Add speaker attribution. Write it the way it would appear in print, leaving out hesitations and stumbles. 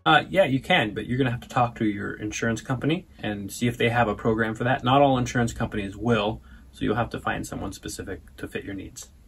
Speaker 1: Yeah, you can, but you're going to have to talk to your insurance company and see if they have a program for that. Not all insurance companies will, so you'll have to find someone specific to fit your needs.